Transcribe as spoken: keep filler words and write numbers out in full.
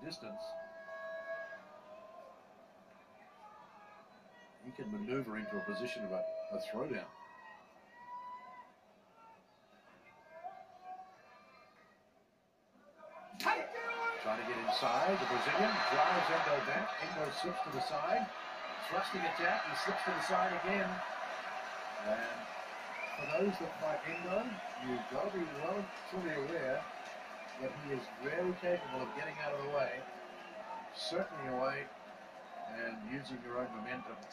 distance. He can maneuver into a position of a, a throwdown. Trying to get inside. The Brazilian drives Endo back. Endo slips to the side. Thrusting attack. He slips to the side again. And for those that fight Endo, you've got to be well fully aware that he is very capable of getting out of the way, certainly away, and using your own momentum.